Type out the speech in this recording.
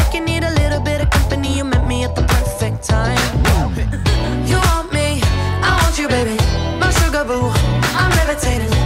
like you need a little bit of company. You met me at the perfect time. You want me, I want you, baby. My sugar boo, I'm levitating.